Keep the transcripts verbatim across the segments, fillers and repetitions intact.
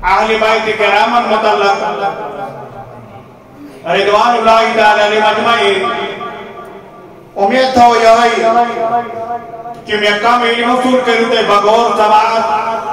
اہل بیت کرامن متعلق رضوان اللہ تعالی علیہ مجمعین امید تھا یہ کہ میں کم علم حصول کروں تے بغور سماعت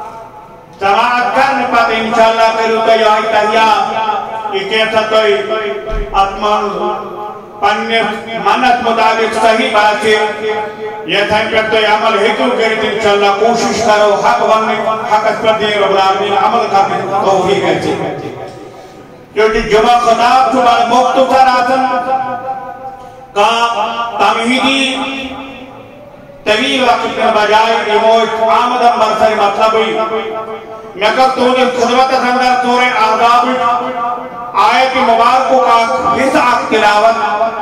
سماعت کرنے پاتے انشاءاللہ کروں تے یہ تحییٰ یہ کہتا تو اتمان پننے منت مطابق صحیح بات ہے یہ تھا پر تو عمل ہکو کریں انشاءاللہ کوشش کرو حق وننے حق اس پر دیں رب العالمین عمل کرنے توفیق ہے کیونکہ جمعہ خطاب تو بار مختصر آسن کا تمہیدی طویل وقت کے بجائے ایموج آمدن برسر مطلبی میں کب تو نے خدمت اندر سورہ احزاب آیت مبارکوں کا حصہ تلاوت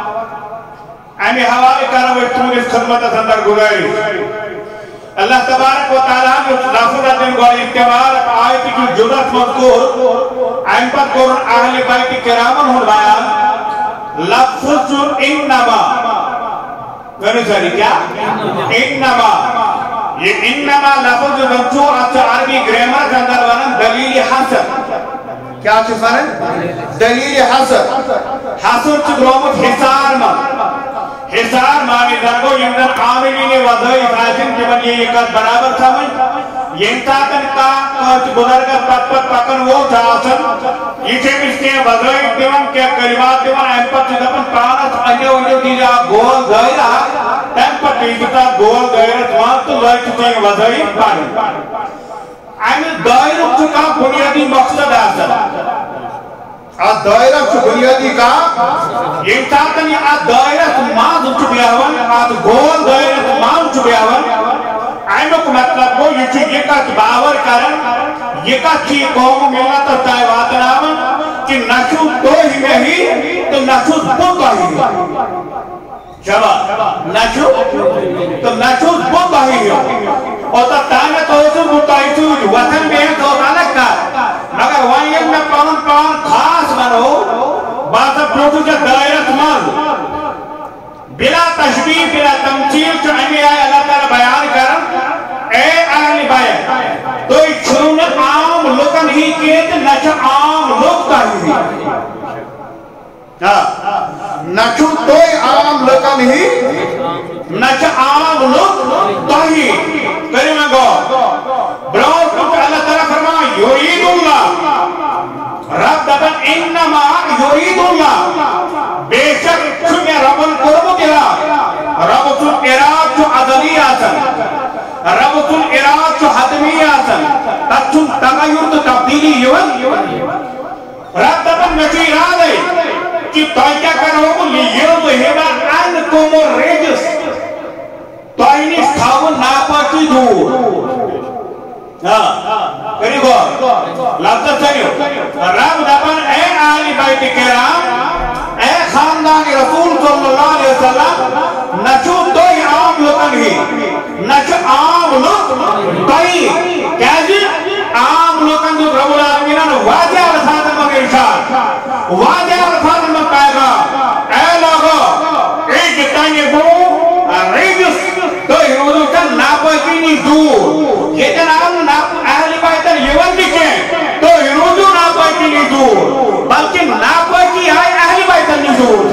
اہمی حوالے کر وہ تو نے خدمت اندر گزاری اللہ تبارک و تعالیٰ نے اس لفظ دن کو اعتبار آیت کی جرات مذکور اہم پر قرآن اہل بیت کرامن ہو بیان لفظ انما میں نے ساری کیا انما یہ انما لفظ جو اچھا عربی گریمر کے اندر ورن دلیل حسن کیا چیز ہے دلیل حسن حسن چکرومت حسار ماں حسار مانی درگو یمدن عاملین وضعی فائشن کے بن یہ ایک برابر تھا میں یہ تاکن کا کچھ بزرگت پت پت پکن وہ جاسن یہ چھے اس کے وضعی دیون کے کلمات دیون ایم پر چیز اپن پانت انیو انیو دیجا گول گئی رہا ایم پر دیجتا گول گئی رہا وہاں تو لئے چھتے وضعی پانی ایم دائر چکا بنیادی مقصد آسن آج دائرہ چو بنیادی کا یہ تاکن یہ آج دائرہ تو ماز چو بیاون آج گول دائرہ تو ماز چو بیاون اینو کو مطلب کو یہ چیز یہ کا باور کرن یہ کا چیز قوم ملت اور تائیوات نامن کہ نشو دو ہی میں ہی تو نشو دو کا ہی شباب نشو تو نشو دو کا ہی اور تا تانت ہو سو متائی سوج وطن میں تو غلق کا مگر وائن میں پان پان خاص منو باسا پروٹو جا دائرت ماز بلا تشبیح بلا تمثیل جو ہمیں آئے اللہ تعالیٰ بیان کرن اے اہل بیان تو چھوڑن عام لوگن ہی کیت نچ عام لوگ کا ہی نچو تو عام لوگن ہی نچ عام لوگ تو ہی کریمہ گو براؤ کچھ اللہ تعالیٰ فرمائے یرید اللہ رب دبن انما یرید اللہ بے شک چھوئے رب القرب کلا رب سن اراد چو عدلی آسن رب سن اراد چو حدمی آسن تچن تغیر تو تبدیلی یون رب دبن نچو اراد ہے کہ تو کیا کرو لیو تو ہیبا ان کومو ریجس تو انیس کھاون ناپاکی دور کری گو لفظ چلیو رب دبن اے آلی بیت کرام اے خاندان رسول صلی اللہ علیہ وسلم نچو دوئی عام لوگن ہی نچو عام لوگ دوئی کیا جی عام لوگن جو رب العالمین واضح الفاظ میں ارشاد واضح الفاظ میں پائے اے لوگو ایک جتانی بو ریجس دوئی روزو چن ناپاکینی دور یہ جناب اہل بیتر یون لکھیں تو روزو ناپاکینی دور بلکہ ناپاکی ہے اہل بیتر نزور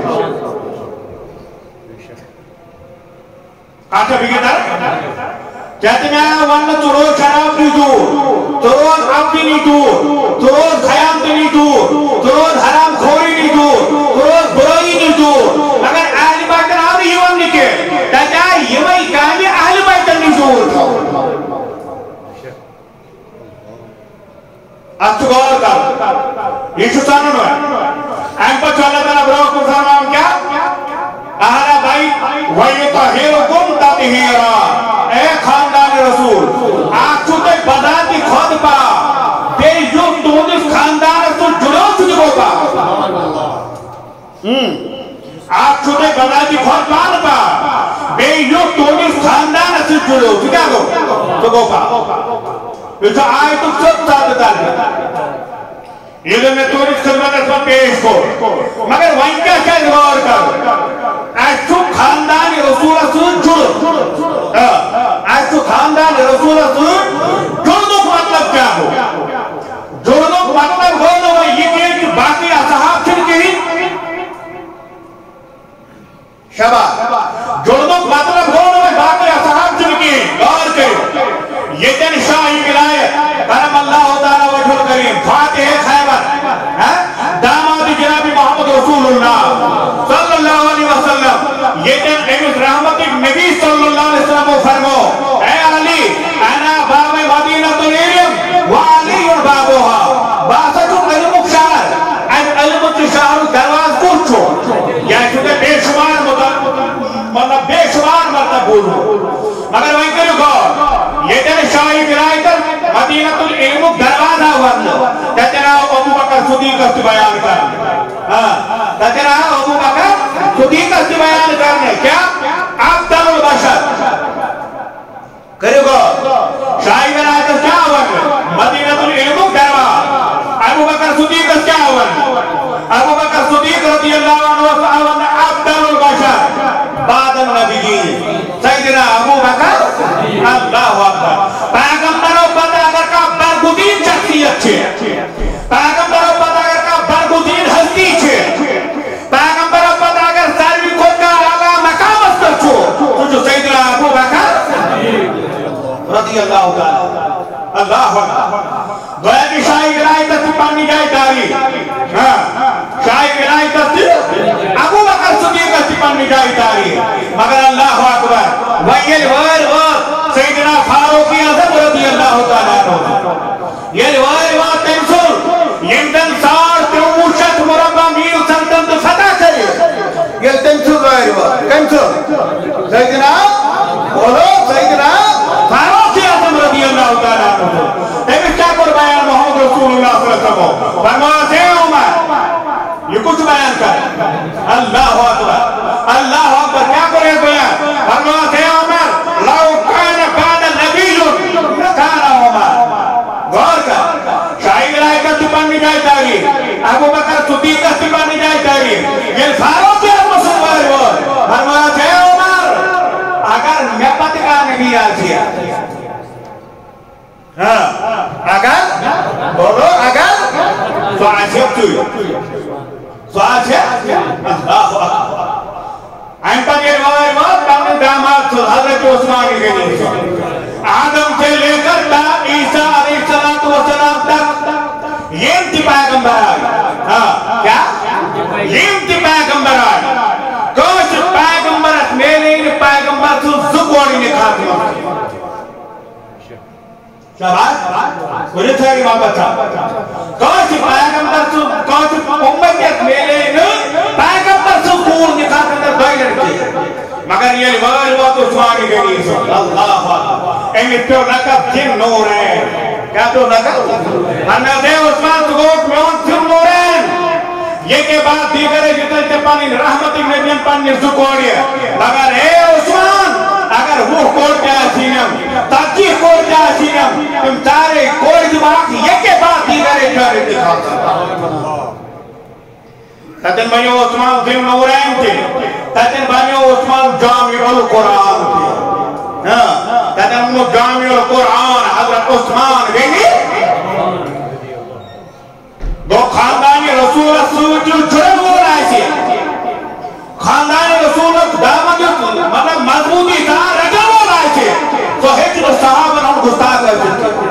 کہتا بھی کہتا کہتے ہیں ون تو روز شراب نہیں دور تو روز عبدی نہیں دور تو روز خیام نہیں دور تو روز حرام خوری نہیں دور تو روز برائی نہیں دور اگر اہل بیتر آدھی یون لکھے کہتا ہے یہ وہی کہانی اہل بیتر نزور استغار کر یہ شتانون ہے ایم پر چاہتا تھا براؤ کو فرمان کیا اہلا بھائی وَيُطَحِرُكُمْ تَطْهِيرًا اے خاندان رسول آپ چھوٹے بداتی خود پا بے یوگ تونس خاندان رسول جڑو چھوٹے کو پا آپ چھوٹے بداتی خود پان پا بے یوگ تونس خاندان رسول جڑو چھوٹے کو پا یہ تو آئے تو سب ساتھ دار یہ جو میں توریس خدمت اس میں پیش کو مگر وہیں کیا کیا غور کر ایسو خاندان رسول رسول جڑ ایسو خاندان رسول رسول جڑ دو مطلب کیا ہو شاہی ولایت کرم اللہ تعالی وجہ الکریم فاتح خیبر داماد جناب محمد رسول اللہ صلی اللہ علیہ وسلم یہ دن امس رحمت نبی صلی اللہ علیہ وسلم کو فرمو اے علی انا باب مدینہ العلم وعلی بابوها باسط علم شہر ان علم شہر دروازہ پوچھو یا چونکہ بے شمار مطلب بے شمار مرتب بولو مگر وہیں کرو گو یہ دن شاہی ولایت مدینہ العلم دروازہ ورد تجرہ ابو بکر صدیق اس بیان کرنے تجرہ ابو بکر صدیق اس بیان کرنے کیا افضل البشر کرو گو شاہی ولایت کیا ورد مدینہ العلم دروازہ ابو بکر صدیق اس کیا ورد ابو بکر صدیق رضی اللہ عنہ افضل البشر بعد النبی سیدنا ابو بکر اللہ اکبر پیغمبروں پتہ اگر کا برگزین شخصیت چھے پیغمبروں پتہ اگر کا برگزین ہستی چھے پیغمبروں پتہ اگر سروی کو کا اعلیٰ مقام استر چھو تو جو سیدنا ابو بکر رضی اللہ تعالی اللہ اکبر گویا کہ شاہی ولایت سے پانی جائے داری شاہی ولایت سے ابو بکر صدیق سے پانی جائے داری مگر اللہ اکبر ویل ویر وقت سیدنا فاروق اعظم رضی اللہ تعالیٰ عنہ یہ ویر وقت تنسل یندن سار تروشت مربع میل سلطنت فتح کرے یہ تنسل ویر وقت تنسل سیدنا بولو سیدنا فاروق اعظم رضی اللہ تعالیٰ عنہ تیمیس کیا کر بیان محمد رسول اللہ صلی اللہ علیہ وسلم فرمایا سے عمر یہ کچھ بیان کر اللہ اکبر اللہ اکبر کیا کرے بیان فرمایا سے عمر لو کان بعد نبی کان عمر غور کر شاہی ولایت کا تپن نہیں جائے تاری ابو بکر صدیق کا تپن نہیں جائے تاری یہ فاروق اعظم سنوائر وہ فرمایا سے عمر اگر میں پتہ کا نبی آجیا اگر بولو اگر تو عجب تو تو عجب اللہ اکبر این پر یہ روائے وقت اپنے داماد حضرت عثمان کے لیے آدم سے لے کر تا عیسیٰ علیہ السلام تک یہ انتی پیغمبر آئی کیا؟ یہ انتی پیغمبر آئی کوش پیغمبرت میرے ان پیغمبر تو زکوڑی نکھاتی ہوں شباب کچھ تھا کہ وہاں بچا کوش پیغمبر تو کوش امتیت میرے ان پیغمبر تو کور نکھاتی اندر دائی لڑکی مگر یہ لوائر بات عثمانی کے لیے سن اللہ اکبر امی پیو لکب جن نورین کیا تو لکب ہمیں دے عثمان تو گوٹ میون جن نورین یہ کے بعد دیگرے جتنے پانی رحمت نبیان پانی زکوڑی ہے مگر اے عثمان اگر وہ کوڑ جائے سینم تاکی کوڑ جائے سینم تم تارے کوڑ دماغ یہ کے بعد دیگرے جارے دکھاتا تتن بنیو عثمان دن نورین تھے تتن بنیو عثمان جامع القرآن تھے تتن بنیو جامع القرآن حضرت عثمان گئی دو خاندانی رسول رسول جو جڑن ہو رہا ہے سی خاندانی رسول دامت مطلب مضبوطی تھا رجل ہو رہا ہے سی تو حجر صحابہ نے گستاہ کر دیتے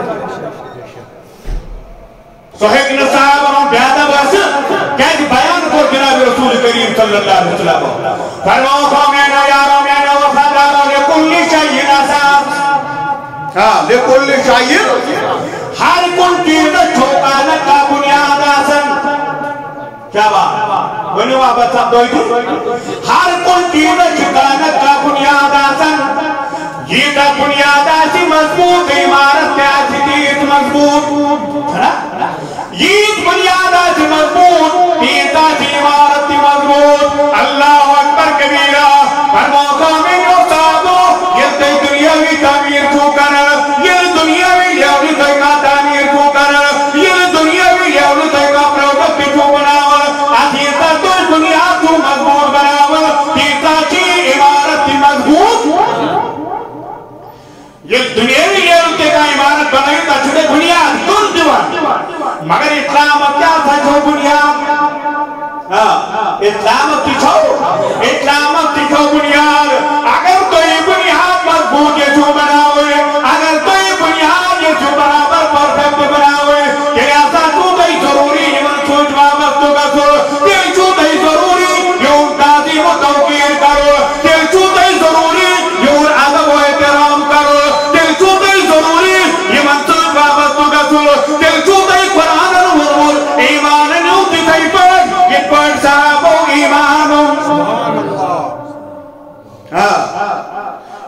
تو حجر صحابہ نے بیادہ بس کہتے بیان کو جناب رسول کریم صلی اللہ علیہ وسلم فرماؤ قومین یاروں میں وفاداروں لکل شیئن اساس ہاں لکل شیئن ہر کن چیز چھوکانا کا بنیاد آسن کیا بات ونیو آباد صاحب دوئی تھی ہر کن چیز چھوکانا کا بنیاد آسن یہ دا بنیاد آسی مضبوط عمارت کیا جدید مضبوط یہ بنیاد آسی مضبوط یہ دا عمارت مضبوط اللہ اکبر کبیرہ پر موقع میں جو صاحبو یہ دی دنیاوی تعمیر کو کرنا یہ دنیاوی لیاوی دیگا تعمیر کو کرنا یہ دنیاوی لیاوی دیگا پروڈکٹ کو بناونا آتیتا تو دنیا تو مضبوط بناونا تیتا چی عمارت مضبوط یہ دنیاوی لیاوی دیگا عمارت بنائی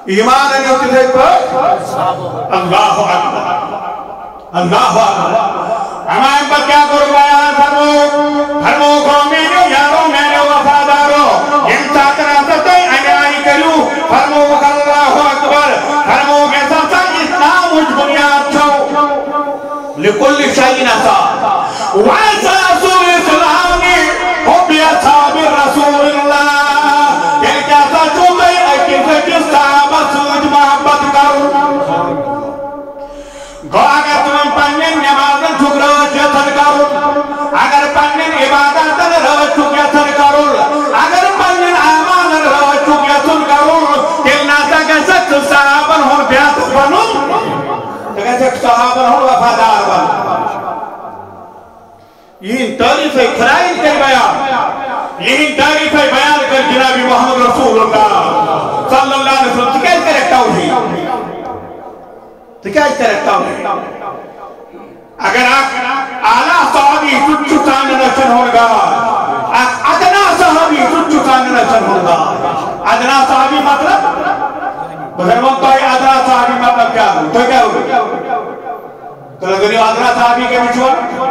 ایمان ہے جو تیسے پر اللہ اکبر اللہ اکبر ہمائیں پر کیا کرو بیان فرمو فرمو قومینو یارو مینو وفادارو ان ساتنا ستے انیائی کرو فرمو اللہ اکبر فرمو کے ساتھ اسلام اج بنیاد چھو لکل شئین سا ویسا رسول اسلامی حبی اصحاب رسول اللہ دل کیا سا چھوٹے ایکی سے جس صحابہ سوچ محبت کرو گو اگر تمہیں پنین نمازن چھک روچ یسر کرو اگر پنین عبادتن روچ چھک یسر کرو اگر پنین آمان روچ چھک یسر کرو دل ناسا کیسے صحابن ہون بیات بنو تو کیسے صحابن ہون وفادار بنو یہ تعریف کھرائن کر بیان یہ تعریف بیان کر جناب محمد رسول اللہ صلی اللہ علیہ وسلم تو کیسے رکھتا ہوں تو کیا اس طرح رکھتا ہوں اگر آپ اعلیٰ صحابی سچ چکان نشن ہوگا ادنا صحابی سچ چکان نشن ہوگا ادنا صحابی مطلب بزرگوں تو یہ ادنا صحابی مطلب کیا ہو تو کیا ہوگا تو لگنی ادنا صحابی کے بچوار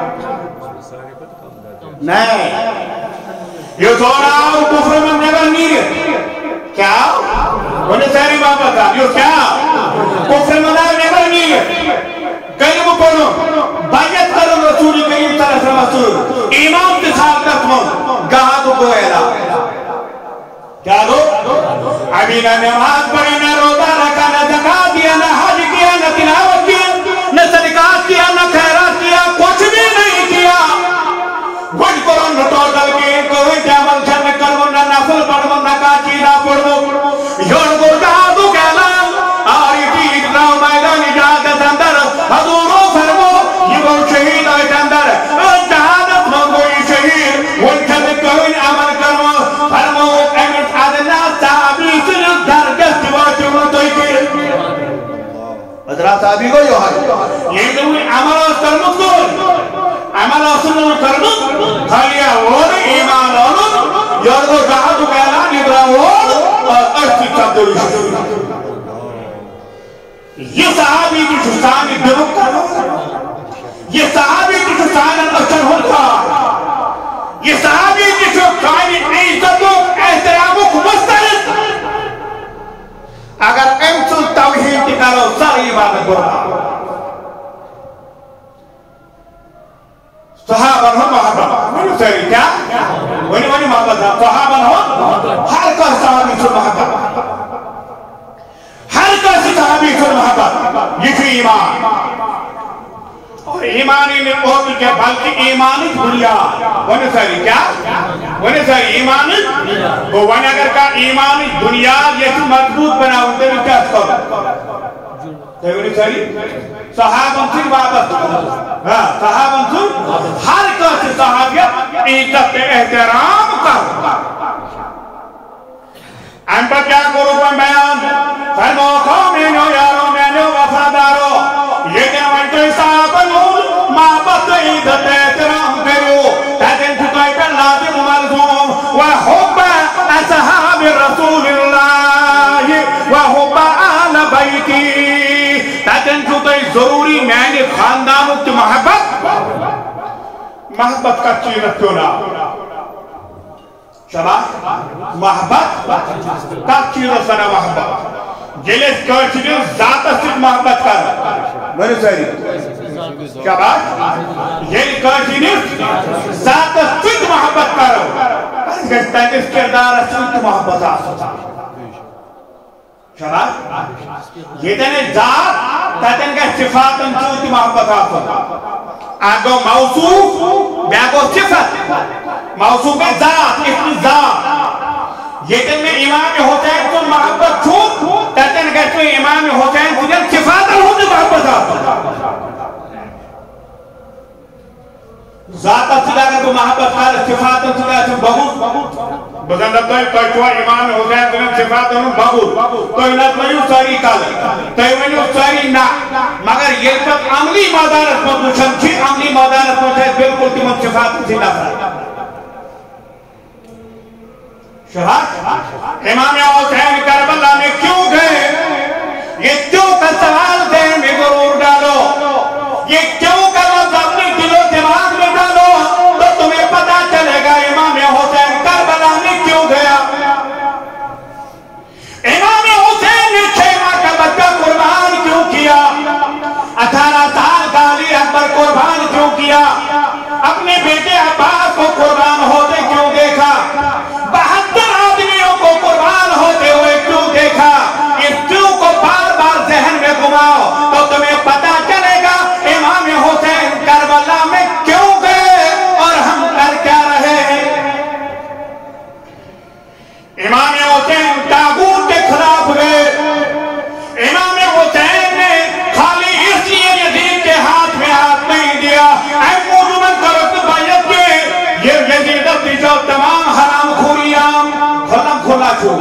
نہیں یہ زوراؤ کفر من نگر نیر کیا انہیں سہری بات بتا یہ کیا کفر من نگر نیر کلمہ پڑھو بیعت کرو رسول کریم صلی اللہ علیہ وسلم ایمان کے ساتھ رکھو گاہ کو گوئلہ کیا دو ابھی نہ نماز پڑھی نہ روزہ رکھا نہ زکاة دیا نہ حج کیا نہ تلاوت کیا نہ صدقات کیا نہ خیرات کیا کچھ بھی نہیں کیا گوش کرو نہ ٹوٹل کے کوئی جامل چھن کرو نہ نفل پڑھو نہ کاچی نہ پڑھو یور کو جہاں تو کہلام آئی تیت نو میدان جہادت اندر حضورو فرمو یہ وہ شہید آئیت اندر جہادت منگوئی شہید وہ چھت کوئی عمل کرو فرمو امیت ادنا صحابی سن درگست واجب توئی کے ادنا صحابی کو جو ہے یہ دنوی عمل اور کرمت کو عمل اور سنن کرمت خالیا اور ایمان اور یارگو جہاں تو کہلان ادراؤ اور ارسی چاہتے ہوئی یہ صحابی کی شستان درک کرو یہ صحابی کی شستان اچھر ہوتا یہ صحابی کی شستان عزت و احترام و مسترد اگر امسل توحید کرو ساری عبادت کرو صحابہ ہم محبت منو سہری کیا ونی ونی محبت ہے صحابہ ہم ہر کر صحابی سے محبت ہر کسی صحابی سے محبت یہ تھی ایمان اور ایمانی میں بہت کیا بلکہ ایمانی دنیا ونی ساری کیا ونی ساری ایمانی وہ ونی اگر کا ایمانی دنیا یہ تو مضبوط بنا ہوتے بھی کیا سکتا ہے ونی ساری صحابن سے بابت صحابن سے ہر کسی صحابیت عزت احترام کر ان پر کیا کرو کوئی بیان فرمو قومینو یارو مینو وفادارو لیکن وانٹو صحابنون محبت عزت احترام کرو تاکن چھتائی پر لازم ملزوم وحب اصحاب رسول اللہ وحب آل بیتی تاکن چھتائی ضروری میں نے خاندانوں کی محبت محبت کا چیزت کیوں نہ شباب محبت تک چیزوں سنا محبت جلس کرچنی ذات صرف محبت کر میرے سہری شباب جلس کرچنی ذات صرف محبت کر اس کردار صرف محبت آسا شباب یہ تینے ذات تینے کا صفات انچوتی محبت آسا آگو موصوف بیاگو صفت موصوف ذات اتنی ذات یہ تن میں امام حسین کو محبت چھوٹ تن کہتے ہیں امام حسین کو جن صفات ہوتی محبت آتا ذات صدا کا تو محبت کر صفات صدا سے بہت بزندہ تو امام حسین کو جن صفات ہوتی بہت تو انہت میں یوں ساری کال تو میں یوں ساری نا مگر یہ تک عملی مدارت میں پوچھن چھی عملی مدارت میں چھے بالکل تیمت صفات سے نفر شہاد امام حسین کربلا میں کیوں گئے یہ کیوں کا سوال ذہن میں ضرور ڈالو، یہ کیوں کا لفظ اپنے دل و دماغ میں ڈالو تو تمہیں پتا چلے گا امام حسین کربلا میں کیوں گیا۔ امام حسین نے چھ ماہ کا بچہ قربان کیوں کیا؟ اٹھارہ سال کا علی اکبر قربان کیوں کیا؟ اپنے بیٹے عباس کو قربان ہوتے کیوں دیکھا؟ بہتر آدمیوں کو قربان ہوتے ہوئے کیوں دیکھا؟ اس کیوں کو بار بار ذہن میں گھماؤ تو تمہیں پتا چلے گا امام حسین کربلا میں کیوں گئے اور ہم کر کیا رہے ہیں۔ امام حسین طاغوت کے خلاف گئے۔ امام حسین نے خالی اس لیے یزید کے ہاتھ میں ہاتھ نہیں دیا، اے موجود کرت بیعت کے یہ یزید اپنی جو تمام حرام خوریاں کھلا کھلا چھو۔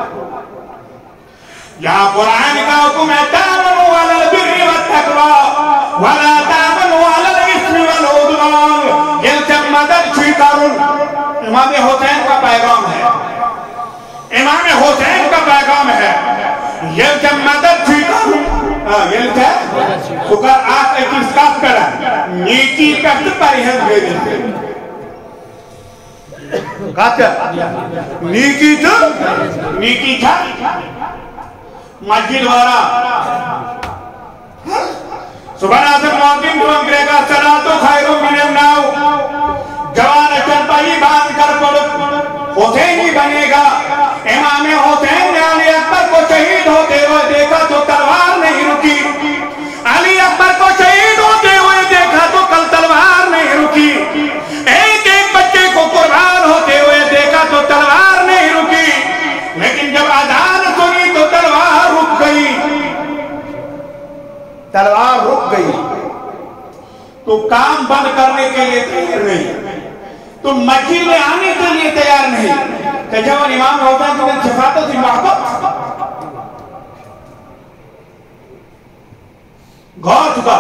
یہاں قرآن کا حکم ہے تعاونوا علی البر والتقوی ولا تعاونوا علی الاثم والعدوان، یہ جب مدد چھوئی کارون۔ امام حسین کا پیغام ہے، امام حسین کا پیغام ہے، یہ جب مدد چھوئی کارون، یہ کیا ہے؟ سکر آت ایکیس کاف کرا نیکی کرت پریہن بھیجن کہتا نیکی تو نیکی تھا مسجد وارا سبحان آسم موتن تو انگرے کا صلاة خیروں من الناو، جوان چلپائی باندھ کر پڑھ حسینی بنے گا۔ امام حسین نے علی اکبر کو شہید ہوتے ہوئے دیکھا تو تلوار نہیں رکی، علی اکبر کو شہید ہوتے ہوئے دیکھا تو کل تلوار نہیں رکی، ایک ایک بچے کو قربان ہوتے ہوئے دیکھا تو تلوار نہیں رکی، لیکن جب اذان سنی تو تلوار رک گئی، تلوار رک گئی۔ تو کام بند کرنے کے لیے تیار نہیں، تو مسجد میں آنے کے لیے تیار نہیں، کہ جب امام حسین کی شفاعت سے محبت غور چکا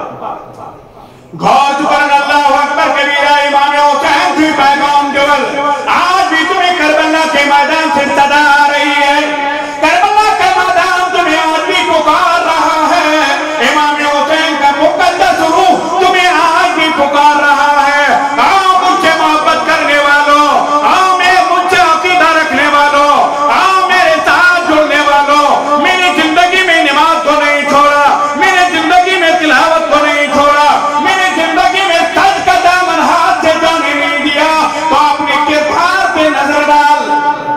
غور چکا اللہ اکبر کبیرہ امام حسین کی پیغام جبل آج بھی تمہیں کربلا کے میدان سے صدا آ رہی ہے، کربلا کا میدان تمہیں آج بھی پکار رہا ہے، امام حسین کا مقدس روح تمہیں آج بھی پکار رہا ہے۔ آؤ مجھ سے محبت کرنے والوں، آؤ میں مجھ سے عقیدہ رکھنے والوں، آؤ میرے ساتھ جڑنے والوں، میری زندگی میں نماز کو نہیں چھوڑا، میرے زندگی میں تلاوت کو نہیں چھوڑا، میرے زندگی میں سچ کا دامن ہاتھ سے جانے نہیں دیا، تو اپنے کردار پہ نظر ڈال،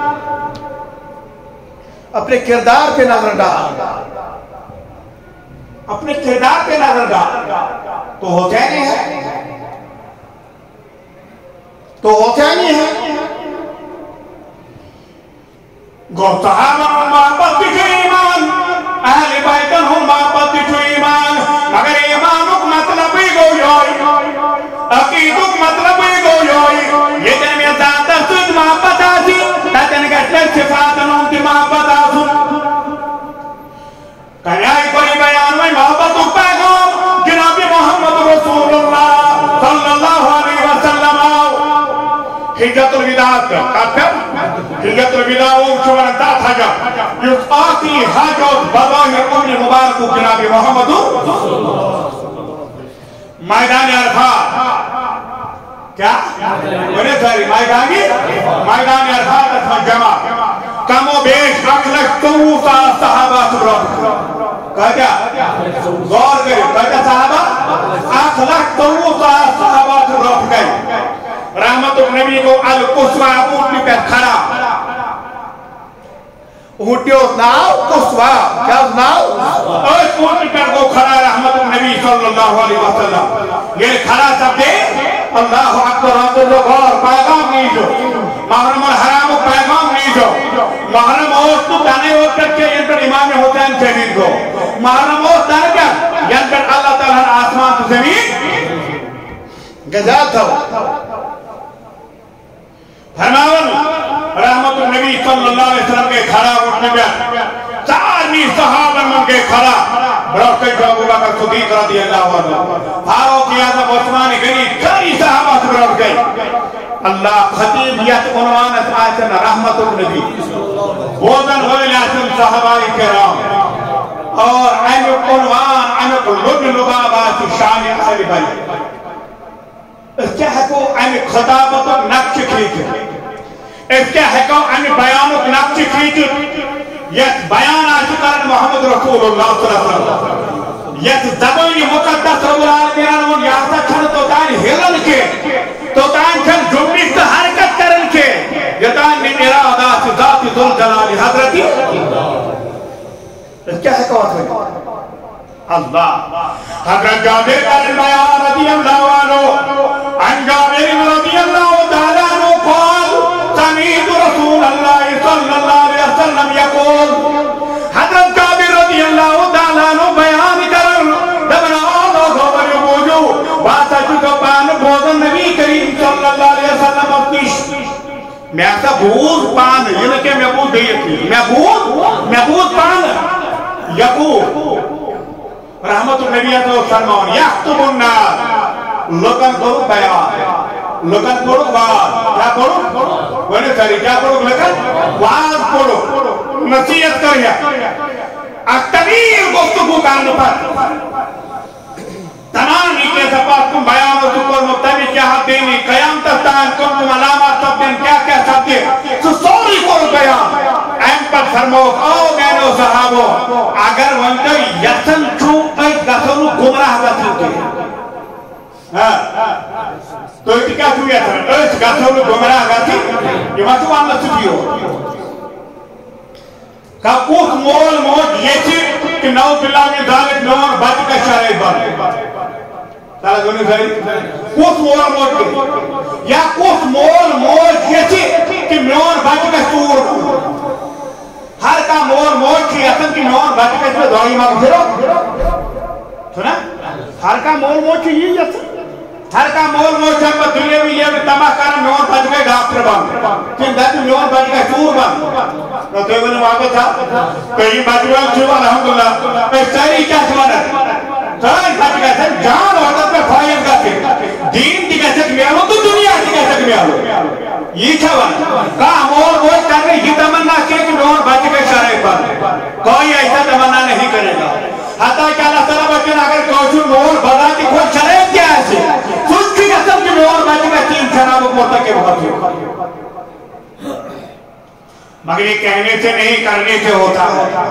اپنے کردار پہ نظر ڈال، اپنے کردار پہ نظر ڈال۔ تو حسینی ہے، تو حسینی ہے، گو صحابہ ہم محبت چھو ایمان، اہل بیتن ہم محبت چھو ایمان، مگر ایمانک مطلب ہی گو یوئی، عقیدک مطلب ہی گو یوئی، یہ جن میں ذات سود محبت آسی تجن گشتر صفات نومتی محبت آسو۔ کنیائی کوئی بیان میں محبت و پیغام جناب محمد رسول اللہ صلی اللہ علیہ وسلم آؤ۔ حجت الوداع کا کافر حجت الوداع وہ شورنتا تھا جا اس آتی حاجت بظاہر امن مبارک جناب محمد میدان عرفات کیا؟ بڑے ساری میدانی میدان عرفات اسم جمع کم و بیش رکھ لکھ تو صحابہ سبرات کہا جا غور کرے کہا جا صحابہ آٹھ لاکھ تو صحابہ سبرات گئے، رحمت النبی کو القصوہ اونٹی پر کھڑا، اونٹی اس ناؤ قصوہ کیا اس ناؤ اس اونٹی پر کو کھڑا رحمت النبی صلی اللہ علیہ وسلم، یہ کھڑا سب دے اللہ اکبر رسول غور پیغام نہیں جو محرم الحرام پیغام نہیں جو محرم اوست تو دانے وقت کے ینکر امام حسین شہید کو محرم اوست دانے کیا ینکر اللہ تعالیٰ آسمان تو زمین گزاد تھا فرماون رحمت النبی صلی اللہ علیہ وسلم کے کھڑا اٹھنے گیا چارمی صحابہ من کے کھڑا برکت جو ابو بکر صدیق رضی اللہ عنہ فاروق اعظم عثمان غنی کئی صحابہ سے برکت گئے۔ اللہ خطیبیت عنوان اسمائتنا رحمت النبی بوزن ہوئے لازم صحابہ کرام اور امیک عنوان امیک لب لبابات شان اہل بیت اس کیا ہکو امیک خطابت نقش کھیچ اس کیا ہکو امیک بیانک نقش کھیچ یت بیان آج کرن محمد رسول اللہ صلی اللہ علیہ وسلم یت زبانی مقدس رب العالمین ون یاسا چھن تو تان ہلن کے تو تان چھن جمعی سے حرکت کرن کے یتان من ارادات ذات ذل جلال حضرتی کیا ہے کہا تھا اللہ حضرت جابر کرن بیان رضی اللہ عنہ عن جابر رضی اللہ تعالیٰ عنہ قال سمیت رسول اللہ صلی اللہ علیہ وسلم یقول حضرت جابر رضی اللہ تعالیٰ عنہ بیان کرن دبنا آلہ خبر موجو باسا چکا پان بوزن نبی کریم صلی اللہ علیہ وسلم اپنیش میں ایسا بوز پان یہ نہ کہ میں بوز دیتی میں بوز میں بوز پان یقول رحمت النبی صلی اللہ علیہ وسلم یختب النار لوگن کرو بیان لوگن کرو بات کیا کرو ونے ساری کیا کرو لوگن واز کرو نصیحت کریا اکتبیر گفتگو کرنے پر تمام نکلے سپاس تم بیان و سکر مبتبی کیا حد دینی قیام تستان کم تم علامات سب دن کیا کیا سب دن تو سوری کرو بیان ایم پر فرموک او مینو صحابو اگر ونجا یسن چون ایک گسنو گمراہ گسن کے تو ایک کیا چون یسن ایک گسنو گمراہ گسن یہ مطلب آنگا سکیو کہ اس مول موج یہ چی کہ نو بلا میں دالت نور بچ کا شرعی بن تعالیٰ دونی ساری اس مول موج کے یا اس مول موج یہ چی کہ نور بچ کا سور ہر کا مول موج کی اصل کی نور بچ کا سور دوائی ماں پھرو سنا ہر کا مول موج کی یہ اصل ہر کا مول موج جب دنیا میں یہ تمہ کرم نور بچ کا ڈاکٹر بن کن دھتی نور بچ کا سور بن تو تو نے واقع تھا کہیں بچوان چھو الحمدللہ میں ساری کیا چھوانا ساری بچ گئے تھے جان عورت میں فائد کرتے دین دی کہتے کہ آلو تو دنیا دی کہتے کہ آلو یہ چھوانا کہا مول موج کرنے یہ تمنا کیا کہ نور بچ کے شرعی پر کوئی ایسا تمنا نہیں کرے گا حتیٰ کہ اللہ تعالیٰ بچن اگر کوشو نور بڑا دی کوئی شرعی کیا ایسے سوچ کی قسم کہ نور بچ کے تین شراب مرتکب ہوتی مگر یہ کہنے سے نہیں کرنے سے ہوتا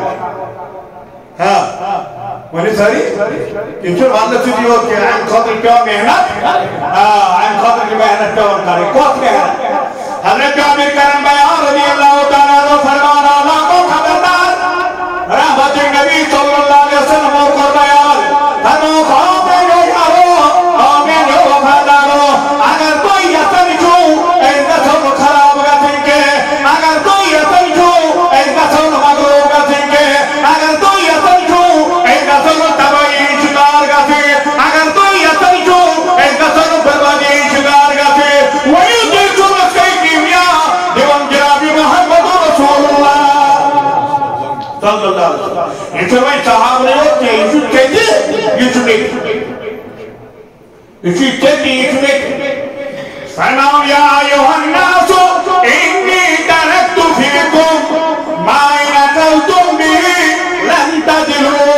ہے وہی ساری کیونکہ والدہ سے جو کہ ہم خاطر کیا محنت ہم خاطر کی محنت کیا کرے کوت محنت حضرت جابر کرم بیان رضی اللہ تعالیٰ عنہ فرمان اللہ کو خبردار رحمت نبی صلی اللہ علیہ وسلم اور کر بیان ہموں خواہتے جو یارو آمین جو وفادارو اگر کوئی یسن چھو ایسا سب خراب گا سنکے اگر کوئی یسن چھو ایسا سب مغروب گا سنکے اگر کوئی یسن چھو ایسا سب تبایی شکار گا سے اگر کوئی یسن چھو ایسا سب بربادی شکار گا سے وہی دل چھو مسکے کیمیا دیوان جرابی محمد رسول اللہ صلی اللہ علیہ وسلم یہ سروئی صحاب نے وہ کہ یہ سو کہتے یہ سو نہیں اسی کہتی یہ سو نہیں فرماؤ یا ایوہ الناسو انی ترکت فیکم ما ان اکلتم بھی لن تدلو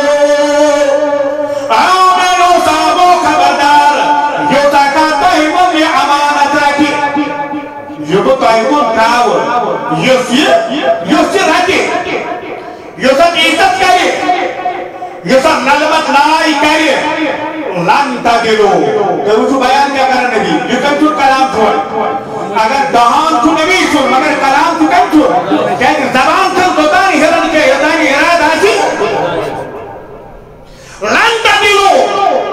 آمنو صاحبو خبردار یو تاکا تحمل یہ امانت رکھی یو کو تحمل کاؤ یو سی یو سی رکھی یو سا عزت کرے یو سا نلمت لائی کرے لن تدلو تو اسو بیان کیا کرنے نبی یہ کم چھوڑ کلام چھوڑ اگر دہان چھو نبی چھوڑ مگر کلام چھو کم چھوڑ کہتے زبان چھوڑ دوتانی حرن کے یدانی اراد آسی لن تدلو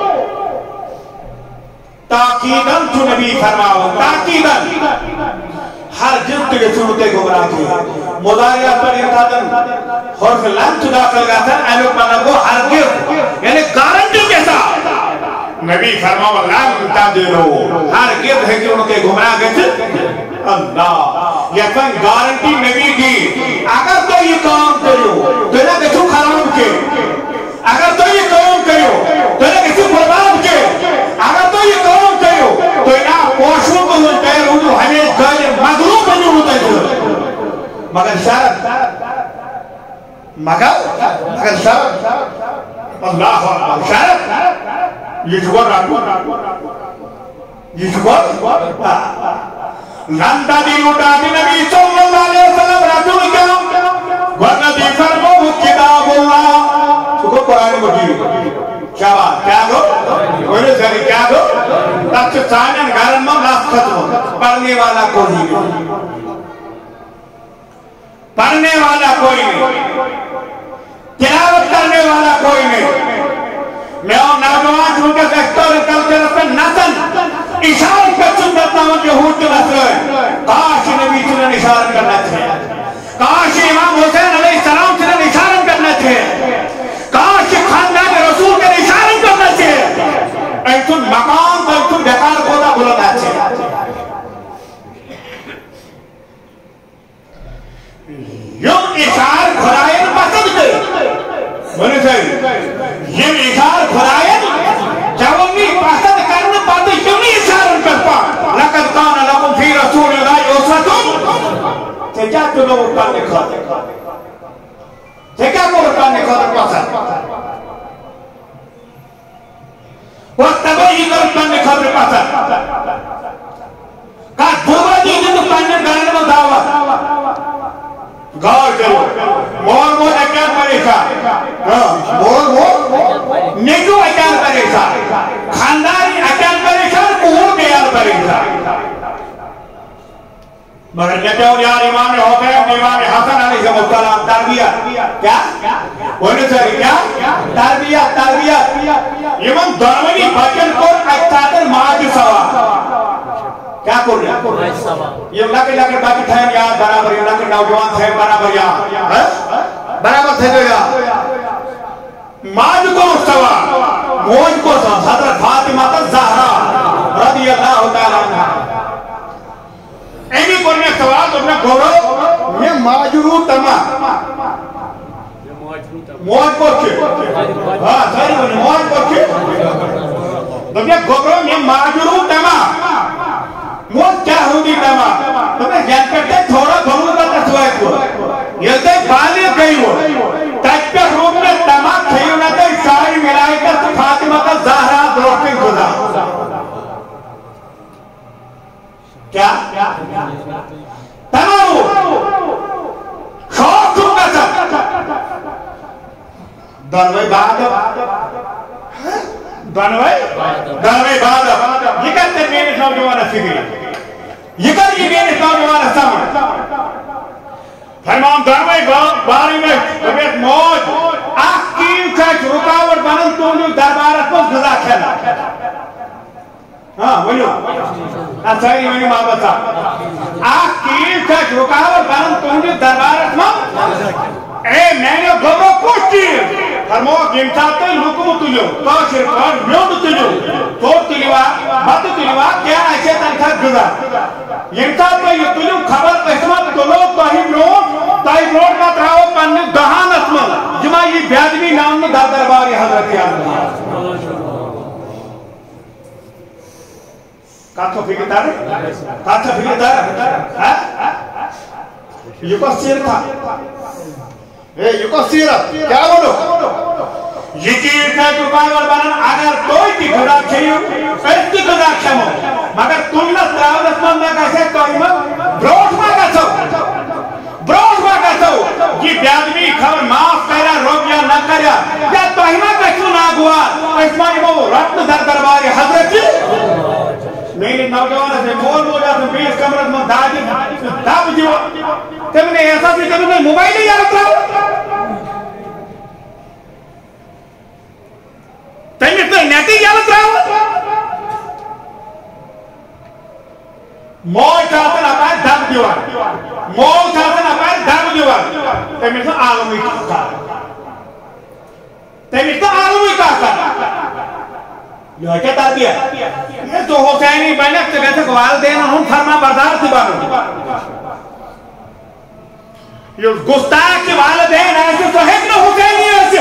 تاکیدن چھو نبی فرماؤ تاکیدن ہر جلد کے صورتیں گمراہ کی مداریات پر انتادن حرف لن تو داخل گا تھا ایلوک منگو ہر گرد یعنی گارنٹی کے ساتھ نبی فرماؤ لن تدلو ہر گرد ہے کہ ان کے گمراہ گئے تھے اللہ یقین گارنٹی نبی دی اگر تو یہ کام کرو تو نہ کچھو خراب کے اگر تو یہ کام کرو تو نہ کچھو برباد کے اگر تو یہ کام کرو تو نہ پوشوں کو پیر ہوں ہمیں گئے مغلوب بنی ہوتا ہے مگر شرط مگر مگر شرط اللہ اکبر شاید یہ شکر رکھو یہ شکر لندہ دی لوٹا دی نبی صلی اللہ علیہ وسلم رسول کیا ورنبی فرمو کتاب اللہ شکر قرآن مجید شاباش کیا گو بولے سری کیا گو تک سانن گھرن میں ناس ختم پڑھنے والا کوئی نہیں پڑھنے والا کوئی نہیں تلاوت کرنے والا کوئی نہیں میں اور نوجوان جو کہ سیکٹور کلچر پر نسل اشارہ پر سنت نامت یہود کے مسئلہ کاش نبی صلی اللہ علیہ اشارہ کرنا چاہیے کاش امام حسین علیہ السلام صلی اللہ علیہ اشارہ کرنا چاہیے کاش خاندان رسول کے اشارہ کرنا چاہیے ایتون مقام پر ایتون بیکار خدا بلنا چاہیے یم اشار خدایت پسند کرے بولے صحیح یم اشار خدایت جوانی پسند کرنے پاتے یم اشار کرپا لقد کان لکم فی رسول اللہ اسوۃ تجا تو لوگ کرنے کھاتے تجا کو کرنے کھاتے پسند وقت تبعی کرنے کھاتے پسند کا دھوبہ دی جن پاننے گھرنے میں دعوت غور کرو مور مور اکیان پریشان مور مور نیجو اکیان پریشان خاندانی اکیان پریشان کور بیان پریشان مگر نیتیون یار امام حسین امام حسن علیہ السلام تربیت کیا بولے سر کیا تربیت تربیت امام دروانی بچن کو اکتاتر ماج سوا کیا کر رہے ہیں یہ لکے لکے باقی تھے یاد برابر یہ لکے نوجوان تھے برابر یاد برابر تھے جو یاد ماج کو سوا موج کو سوا حضرت فاطمہ الزہرا رضی اللہ تعالیٰ عنہ اینی کرنے سوال تو اپنے گورو میں ماجرو تمام موج کو چھے ہاں ساری بنے موج کو چھے تو اپنے گورو میں ماجرو تمام موت کیا ہوگی تمام تمہیں جان کرتے تھوڑا بھروں کا تسوائے کو یہ سے بالی گئی ہو تک پر روپ میں تمام کھیونہ تے ساری ملائی کر تو فاطمہ کا زہرہ دروٹی گزا کیا تمام شوق تم کا سب دنوئی بعد دنوئی دنوئی بعد یہ کہتے ہیں میرے نوجوان فکری یہ کہتے ہیں میرے نوجوان سامن فرمان دنوئی باری میں طبیعت موج آخ کیم چاچ رکاوٹ بنن تو انہوں دربارت کو گزا کھیلا ہاں بولو اچھائی میں نے محبت صاحب آخ کیم چاچ رکاوٹ بنن تو انہوں دربارت میں اے میں نے گھروں کچھ چیز فرمو گمساتے لکمو تلیو کاشر کار میوڈ تلیو توڑ تلیوا بات تلیوا کیا ایسے تنکھا گزا گمساتے یہ تلیو خبر قسمت تلو تاہی نوٹ تاہی نوٹ کا تراؤ پننے دہان اسمال جمع یہ بیادمی نام میں در درباری حضرت یاد کاتھو فکر دار کاتھو فکر دار یہ کو سیر تھا یہ کو سیرت کیا بولو یہ چیز ہے جو کائیور بنن اگر کوئی کی خدا کھیو اس کی خدا کھیمو مگر تم نے تراؤلت من میں کیسے کوئی میں بروٹ میں کیسو بروٹ میں کیسو یہ بیادمی خبر معاف کریا روکیا نہ کریا یا توہیمہ کیسو نہ گوا اس میں وہ رب در درباری حضرت میری نوجوان سے مول موجہ سے بیس کمرت میں داجی دب جو تم نے ایسا سی تم نے موبائل ہی یاد رہا تم نے نیٹی یاد رہا مول چاہتے نہ پائے دب دیوار مول چاہتے نہ پائے دب دیوار تم نے عالمی کہا تم نے عالمی کہا یہ کیا تربیت یہ تو حسینی بینک سے کہتے والدین ہم فرما بردار تھی بارو یہ گستاخ کے والدین ایسے تو ہے کہ حسینی ایسے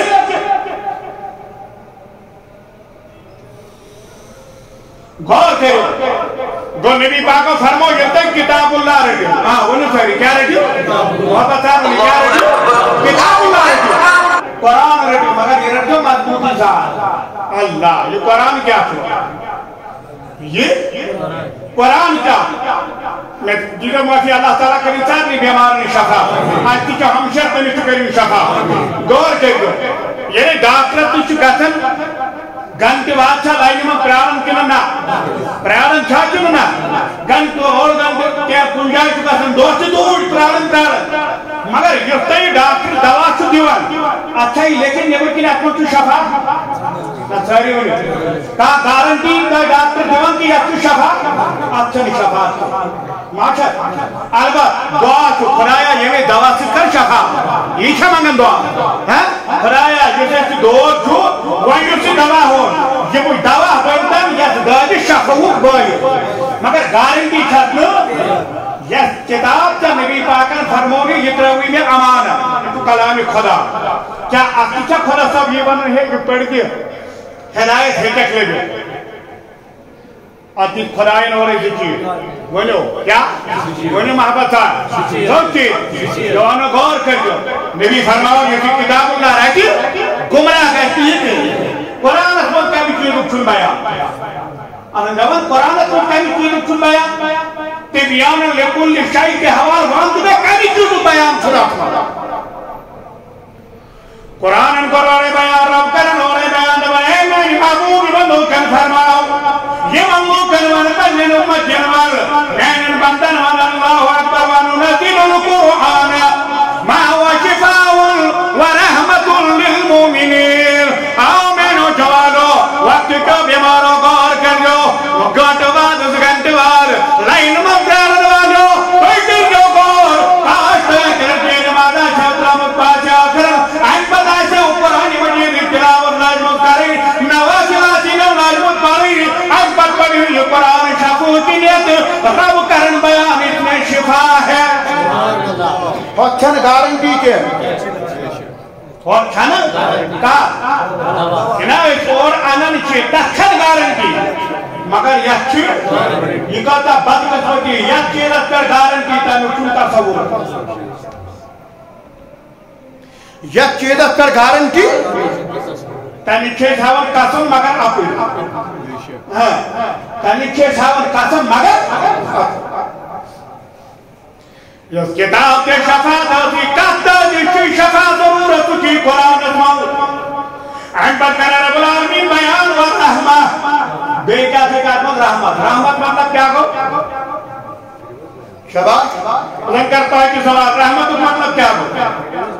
غور کرو گو نبی پاکو فرمو یہ تک کتاب اللہ رہے ہاں انہوں سے کیا رہے بہت اچھا کیا رہے کتاب اللہ رہے قرآن رٹو مگر یہ رٹو مضبوطی ساتھ اللہ یہ قرآن کیا چھو یہ قرآن کیا میں دیگر معافی اللہ تعالیٰ کری چاہتی بیمار نہیں شفا آج تی کہ ہمشر تنی تو کریم شفا گور کے گو یعنی ڈاکٹر تو چکتن گنٹی واد چھا لائنی میں پریارن کی ننا پریارن چھا کی ننا گنٹی اور گنٹی کیا کنجائی چکتن دوستی دور پریارن پریارن مگر یفتائی ڈاکٹر دوا چھو دیوان اچھا ہی لیکن یہ بلکن اپنو چھو شفا ساری ہوئی کا گارنٹی کا ڈاکٹر دیوان کی اچھو شفا اچھا نہیں شفا ماشا البت دعا چھو خدایا یہ میں دوا سے کر شفا یہ چھا منگن دعا خدایا جیسے سی دور چھو وہی سی دوا ہو یہ کوئی دوا بنتن یا دادی شفاوک بائی مگر گارنٹی چھتنو یہ کتاب تا نبی پاکن فرموگی یہ تروی میں امانہ تو کلام خدا کیا اکیچہ خدا صاحب یہ بنن ہے کہ پڑھ دیا ہدایت ہے تک لے گئے آتی خداین اور ایسی چیز ونیو کیا ونیو محبت تھا سب چیز جوانو غور کر جو نبی فرماؤ یہ کتاب اللہ رہتی گمراہ کہتی ہے کہ قرآن اسمت کا بھی چیز اکھن بایا انہوں قرآن اسمت کا بھی چیز اکھن بایا تبیان لکل شائی کے حوال واند میں کا بھی چیز بیان چھنا قرآن ان قرآن بیان رب کرن اور بیان دبائے میں محبوب بندو کن فرماؤ یہ منگو کن ون بجن امت جنوال میں بندن ون اللہ اکبر وننزل القرآن ما هو شفاء ورحمت للمؤمنین آؤ میں نو جوالو وقت کو بیمارو غور کر جو گھنٹ بعد اس گھنٹ بعد لائن مقرر دوالو کوئی جو غور کاش کرتے نمازہ چھترہ مقباچ آخر این پتہ سے اوپر آنی مجید تلاوت لاجمت کری نوازلاتی نو لاجمت پاری از پر پڑی ہوئی قرآن شفوتی نیت رب کرن بیان اس میں شفا ہے اور چھن گارنٹی کے اور چھن کا جناب اور آنن چھے تکھن گارنٹی مگر یہ چھے یہ کہتا بدمت ہوتی ہے یہ چیزت پر گارنٹی تا نکون تصور یہ چیزت پر گارنٹی تنی چھے ساون قسم مگر اپنی تنی چھے ساون قسم مگر اس کتاب کے شفاعت ہوتی کہتا جس کی شفاعت ضرورت کی قرآن ازماؤ احمد کرنے رب العالمین بیان و رحمہ بے کیا سے کہتا رحمت رحمت مطلب کیا کو شباش لن کرتا ہے کہ سوال رحمت مطلب کیا کو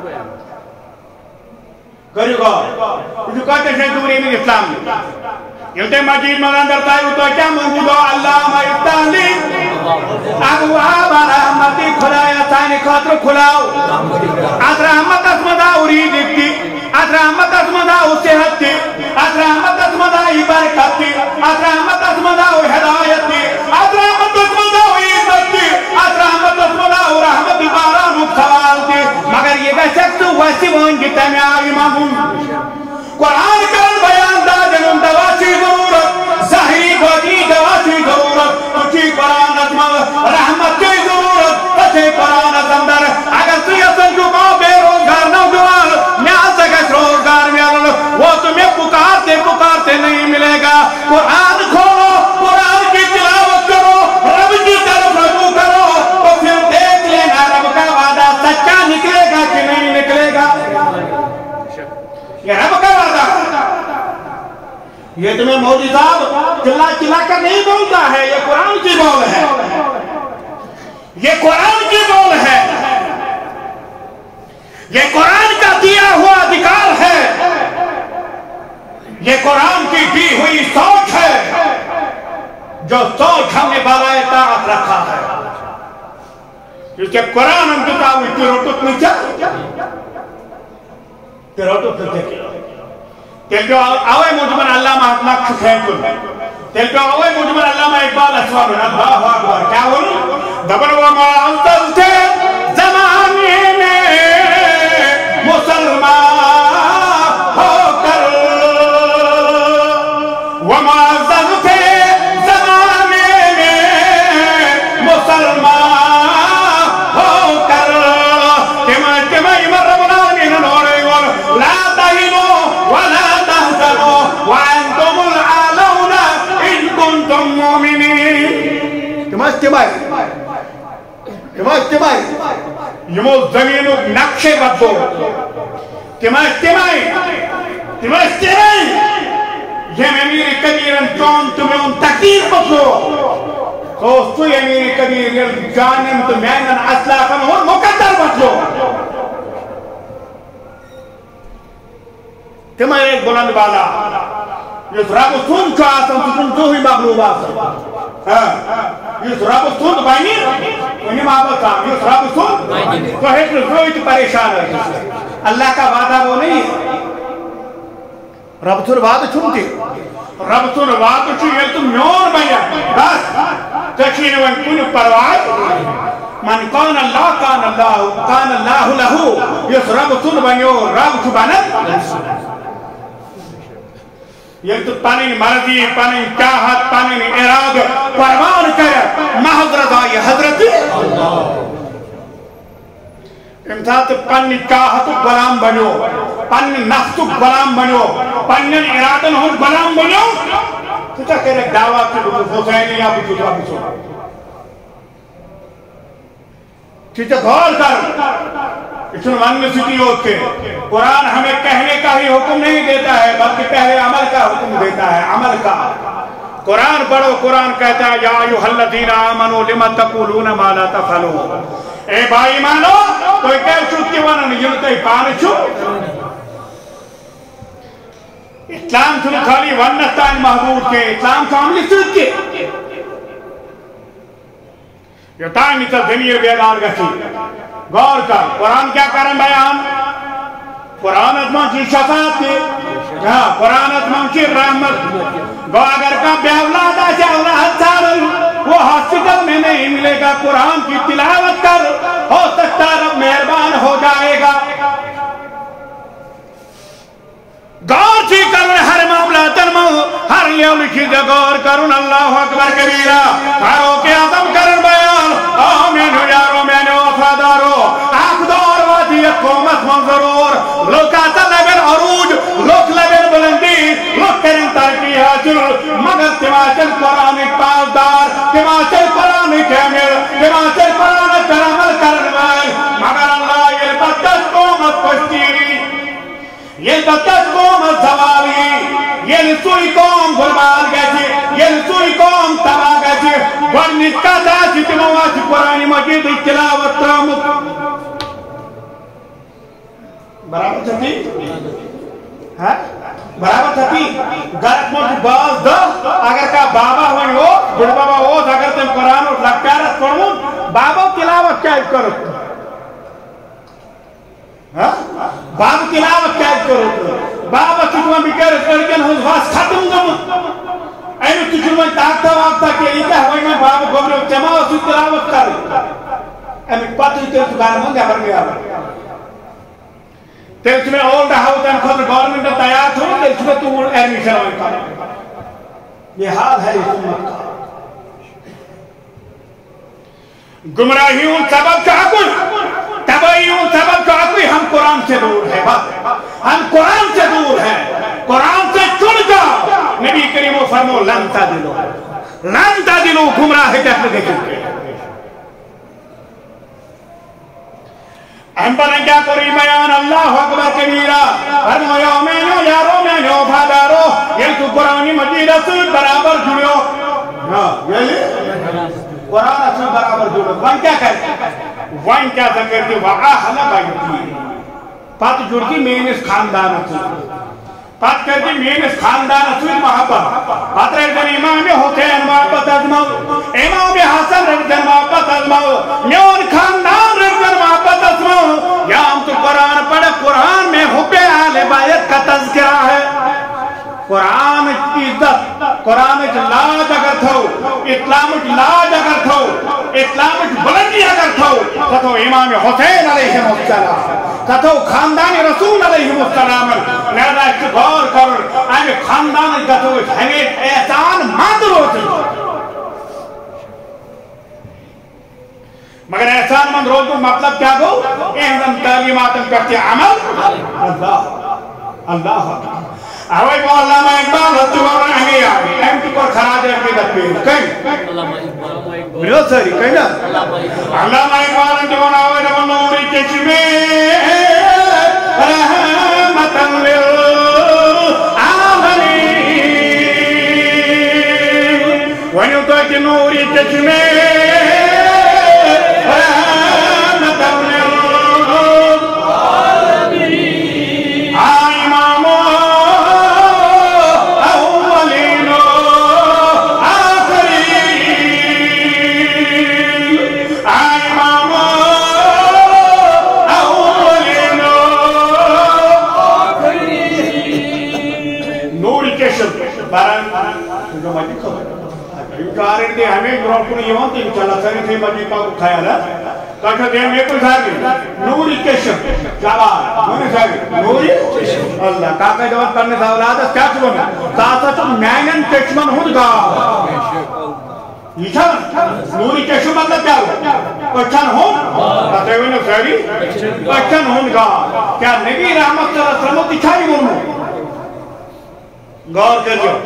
کریو گا جو کہتے ہیں دوری میں اسلام میں یوتے مجید مدن درتا ہے تو کیا موجود ہو اللہ مہتالی اگواب رحمتی کھلایا تانی خاطر کھلاؤ از رحمت اسمدہ ارید اکتی از رحمت اسمدہ صحت تی از رحمت اسمدہ برکت تی از رحمت اسمدہ ہدایت تی از رحمت اسمدہ عزت تی از رحمت اسمدہ رحمت باران سوال تی مگر یہ گشت ویسی وانگی تیمی آئی مانگون قرآن کرن بیان دا جنون دواسی ضرورت ظاہری گوڑی دواسی ضرورت تچی قرآن ازمہ رحمت کی ضرورت تچی قرآن ازمدر اگر سیسن چکا بے روزگار نوجوان نیاز گش روزگار میں وہ تمہیں پکارتے پکارتے نہیں ملے گا قرآن کھولو قرآن کی تلاوت کرو رب کی طرف رجوع کرو تو پھر دیکھ لینا رب کا وعدہ سچا نکلے گا کہ نہیں نکلے گا یہ رب کا وعدہ یہ تمہیں موجی صاحب چلا چلا کر نہیں بولتا ہے یہ قرآن کی بول ہے یہ قرآن کی بول ہے یہ قرآن کا دیا ہوا ادھکار ہے یہ قرآن کی دی ہوئی سوچ ہے جو سوچ ہم نے بالائے طاعت رکھا ہے کیونکہ قرآن ہم کتا ہوئی تیروٹت نہیں چاہ تیروٹت نہیں چاہ تیل جو آوے مجمن علامہ اطلاق شکھیں کن تیل جو آوے مجمن علامہ اقبال اسوار من اللہ اکبر کیا ہوئی دبن وما انتظتے زمانے میں مسلمان ہو کر وما انتظتے زمانے میں مسلمان ہو کر تمہیں تمہیں مرمنا من نورے لا تمہیں تمہیں تمہیں تمہیں یمو زمینو نقشے بدو تمہیں تمہیں تمہیں تمہیں یہ امیر کبیرن چون تمہیں ان تقدیر بدو تو امیر کبیر جانم تو مینن اسلافن اور مقدر بدو تمہیں ایک بلند بالا یہ رب سن چھو آسان تو تم جو ہی مغلوب آسان یہ رب سن بائنی انہیں محبت آم یہ رب سن تو ایک روئی تو پریشان ہے اللہ کا وعدہ وہ نہیں ہے رب سن وعدہ چھوٹی رب سن وعدہ چھو یہ تم میون بائیا بس تشین وان کن پرواز من کان اللہ کان اللہ کان اللہ لہو یہ رب سن بائیو رب چھو بانت یہ تو پانی مرضی پانی چاہت پانی اراد پروان کرے محض رضائی حضرت امتحاد پانی چاہت غلام بنو پانی نفس غلام بنو پانی ارادن ہون غلام بنو تو کیا کہہ رہے دعویٰ کی حسینی یا بھی جتا بھی سو چیزیں غور کر اس نے سٹی ہوتے قرآن ہمیں کہنے کا ہی حکم نہیں دیتا ہے بلکہ پہلے عمل کا حکم دیتا ہے عمل کا قرآن پڑھو قرآن کہتا ہے یا ایھا الذین آمنوا لم تقولون ما لا تفعلون اے بھائی مانو تو کیا چھوٹی ونن یونتے پان چھو اسلام چھو خالی ونستان محبوب کے اسلام چھو عملی سوچ کے یہ تائمی تا ضمیر بیدار گسی غور کر قرآن کیا کرن بیان قرآن اتمان چی شفاعت کی قرآن اتمان چی رحمت گو اگر کا بیاولاد آچے اللہ سارل وہ ہاسپٹل میں نہیں ملے گا قرآن کی تلاوت کر ہو سکتا رب مہربان ہو جائے گا غور چی کرن ہر معاملہ تنمو ہر لیو لکھی جا غور کرن اللہ اکبر کبیرہ ہرو کے عظم کرن بیان آمین ہو یارو میں نے وفادارو اقدار وادیت قومت منظرور لوگ آتا لگن عروج لوگ لگن بلندی لوگ کرن ترکی حاصل مگر تماچل قرآن پاسدار تماچل قرآن کامل تماچل قرآن کرامل کرنوائل مگر اللہ یہ بدت قومت پشتیری یہ بدت قومت زوالی یہ سوئی قوم گلبال گئے یہ سوئی قوم تباہ گئے گوڑنیت کا دا چتموات قرآن مجید تلاوت ترامت برابر تھتی برابر تھتی گرک موٹ باز دا اگر کا بابا ہوئی ہو بڑھ بابا ہو اگر تم قرآن اور لکارت پڑھون بابا تلاوت کیا کرو بابا تلاوت کیا کرو بابا چکوان بکر ارگن ہوں واس ختم گم اینو تجربہ تاکتا واقتا کہ ایتا ہوئی میں بابا گمرو جماع سو تلاوت کر اینو پاتو ہی تیرے سکار مانگا پر گیا تیرے سمیں اولڈ ہاؤتن خود گورنمنٹ تیار ہوں تیرے سمیں تو ایڈمیشن ہوئی کر یہ حال ہے اس امت کا گمراہیوں سبب کا کوئی تبعیوں سبب کا کوئی ہم قرآن سے دور ہے ہم قرآن سے دور ہیں قرآن سے چن جاؤ نبی کریم و فرمو لن تدلو لن تدلو گمراہ جہل کے چکے ہم پر کیا کری بیان اللہ اکبر کبیرہ فرمو یومینو یارو مینو بھادارو یہ تو قرآنی مجید اصول برابر جڑیو قرآن اصول برابر جڑیو وان کیا کرتے وان کیا ذکر دی وآہل بیتی پات جڑتی میں اس خاندان اصول پات کرتی میں اس خاندان اصول محبت پات رجن امام حسین محبت ازماؤ امام حسن رجن محبت ازماؤ میون خاندان رجن محبت ازماؤ یا ہم تو قرآن پڑھے قرآن میں حب اہل بیت کا تذکرہ ہے قرآن کی عزت قرآن کی لاج اگر تھو اسلام کی لاج اگر تھو اسلام کی بلندی اگر تھو تھو امام حسین علیہ السلام تھو خاندان رسول علیہ السلام لہذا اس غور کر آئے خاندان کا تو ہمیں احسان ماندر ہوتی مگر احسان مند روز کو مطلب کیا گو احسان تعلیمات کرتے عمل اللہ اللہ اوے کو علامہ اقبال رتو رہے ہیں ایم کی پر خراج عقیدت پہ کہیں بریو ساری کہیں نا علامہ اقبال رتو رہے ہیں نوری چشمے رحمتاً للعالمین ونیو تو کہ نوری چشمے کارن دے ہمیں گروپ کو نہیں ہوتے چلا سری تھے مجھے کا اٹھایا نا کہا دے میں کوئی صاحب نوری کشف جواب نوری صاحب نوری اللہ کاکا جواب کرنے سے اولاد ہے کیا چلونا ساتھا چل مینن کشمن ہوں گا یہ چھا نوری کشف مطلب کیا ہو پچھن ہوں کہتے ہوئے نے صحیح پچھن ہوں گا کیا نبی رحمت صلی اللہ علیہ وسلم دکھائی گرنو غور کر جو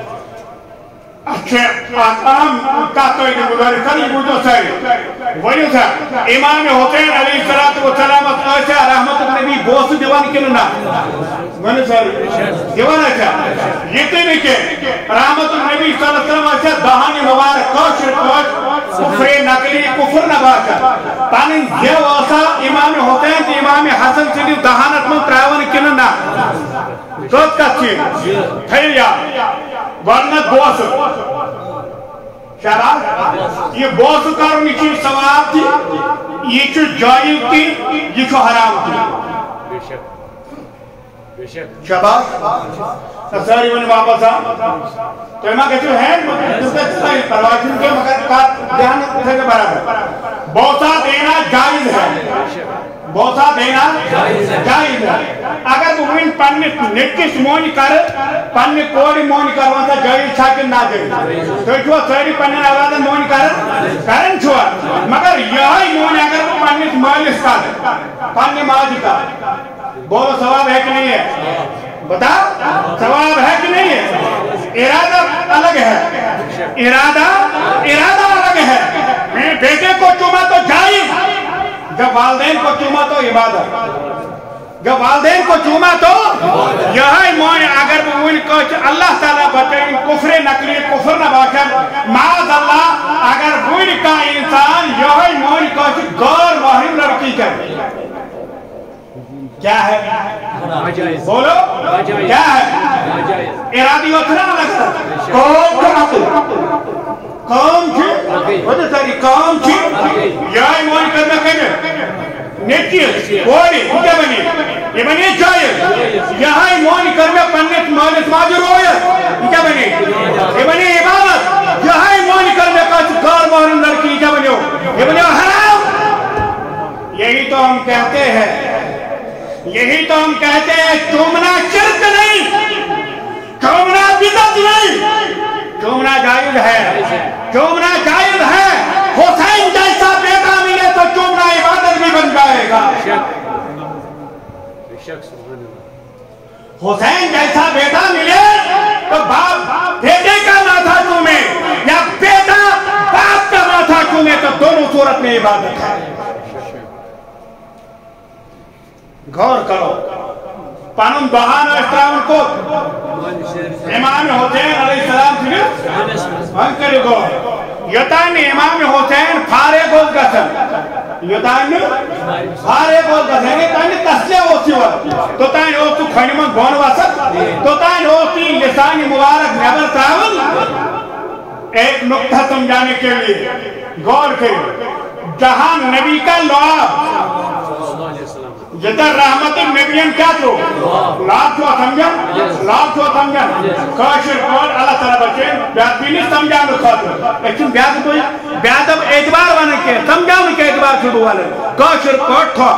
اچھے آقام کہتو ایک مداری کلی بودو ساری وہی تھا امام حسین علیہ السلام ایسا رحمت النبی بوس دیوان کنو نا وہی ساری دیوان ایسا یہ تے نہیں کہ رحمت النبی صلی اللہ علیہ وسلم ایسا دہانی مبارک کوشر کوش کفر نقلی کفر نباشا پانین یہ واسا امام حسین تی امام حسن سیدی دہانت من تراوان کنو نا دوت کا چین تھیل یا گورنت بوس شہراز یہ بوس کاروں یہ چیز سواب تھی یہ چیز جائز تھی یہ چیز حرام تھی شہباز ساری ونی واپس آ تو ایمہ کہتے ہیں پرواشن کے مگر کا دھیان سے برابر بوسا دینا جائز ہے بوسا دینا جائز ہے اگر مہین پنی نکس مونی کر پنی کوڑی مونی کر وانسا جائز چھاکن نہ جائز تو چھو ساری پنی آوازہ مونی کر کرن چھو مگر یہی مونی اگر وہ پنی مالس کر پنی ماجی کر بولو ثواب ہے کہ نہیں ہے بتا ثواب ہے کہ نہیں ہے ارادہ الگ ہے ارادہ ارادہ الگ ہے میں بیٹے کو چوما تو جائز جب والدین کو چوما تو عبادت جب والدین کو چوما تو یہی مونے اگر وہ اللہ تعالیٰ بچائیں کفر نقلی کفر نباشر معاذ اللہ اگر وہ کا انسان یہی مونے کو غیر محرم لڑکی کر کیا ہے بولو کیا ہے ارادی وطنا لگتا کون کھاتے کام چھے وجہ ساری کام چھے یہاں مولی کرنا کہنے نیچیز بولی کیا بنی یہ بنی چاہیے یہاں مولی کرنا پنیت مالت ماجر ہویا کیا بنی یہ بنی عبادت یہاں مولی کرنا کچھ کار محرم لڑکی کیا بنی ہو یہ بنی حرام یہی تو ہم کہتے ہیں یہی تو ہم کہتے ہیں چومنا شرک نہیں چومنا بدعت نہیں چومنا جائز ہے چومنا جائز ہے حسین جیسا بیٹا ملے تو چومنا عبادت بھی بن جائے گا حسین جیسا بیٹا ملے تو باپ بیٹے کا ماتھا چومے یا بیٹا باپ کا ماتھا چومے تو دونوں صورت میں عبادت ہے غور کرو پانون بہان اسلام کو امام حسین علیہ السلام سے ہم کرے گو یتان امام حسین فارے گوز گسن یتان فارے گوز گسن یتان تسلے ہوتی ہوا تو تائن ہوتی کھنیمان گون واسد تو تائن ہوتی لسانی مبارک نیبر تراول ایک نکتہ سمجھانے کے لیے غور کرو جہاں نبی کا لعاب جدر رحمت النبیان کیا تو لاب چھو سمجھن لاب چھو سمجھن کاشر کور اللہ تعالیٰ بچین بیاد بھی نہیں سمجھان خاطر لیکن بیاد کوئی بیاد اب اعتبار بنے کے سمجھان کے اعتبار چھوڑو والے کاشر کور تھا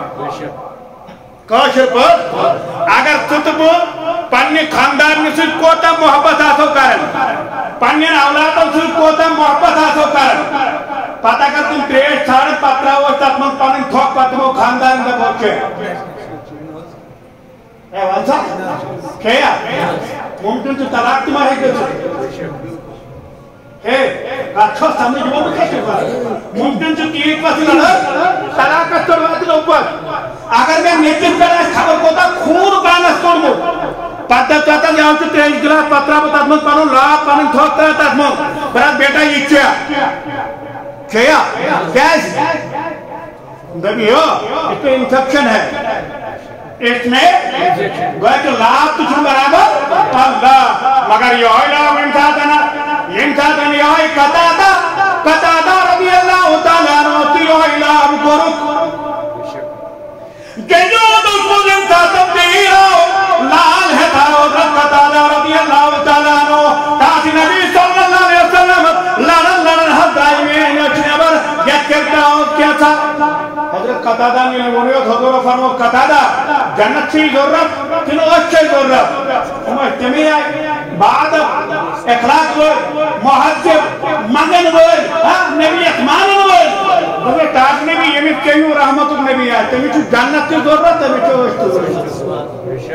کاشر کور اگر تتبو پنی خاندان میں سے کوتا محبت آسو کرن پنی اولادوں سے کوتا محبت آسو کرن پتہ کر تم تریش چھاڑ پترہ وہ تک من پانن تھوک پتمو خاندان میں پہنچے اے وانسا کیا ممکن تو طلاق تمہارے گئے ہے اچھا سمجھ وہ کیسے بات ممکن جو تین پاس لڑا طلاق کا تروا دے اوپر اگر میں نیچر کرا خبر کو تا خون بانس کرمو پتہ پتہ یہاں سے تیز گلاس پترا بتا من پانو لا پانن تھوکتا ہے تاسمو برات بیٹا یہ کیا کیا کیس نبی ہو اس پہ انفیکشن ہے اس میں گویا کہ لاب تجھو برابر اللہ مگر یہ ہوئی لاب امتادنا امتادنا یہ ہوئی قطادہ قطادہ رضی اللہ تعالیٰ نوتی ہوئی لاب گرک جنود اس مجھن تھا تبدیرو لال ہے تھا حضرت قطادہ رضی اللہ تعالیٰ نو تاسی نبی صلی اللہ علیہ وسلم لڑن لڑن حد آئی میں نچنے بر یہ کرتا ہوں کیا تھا حضرت قطادہ نے لگونیوت حضور فرمو قطادہ جنت چھی ضرورت تنو اچھے ضرورت ہمیں تمہیں آئی بعد اخلاق ہوئے محجب مگن ہوئے نبی اتمانن ہوئے ہمیں تاج نبی یمت کہیوں رحمت نبی آئی تمہیں چھو جنت چھی ضرورت تمہیں چھو اشتو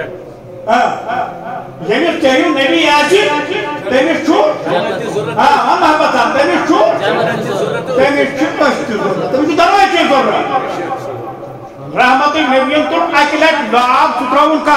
یمت کہیوں نبی آئی تمہیں چھو ہاں محبت آن تمہیں چھو تمہیں چھو اشتو ضرورت تمہیں چھو دروائے چھو ضرورت رحمت نبیوں تو اکلت لعاب ستراؤن کا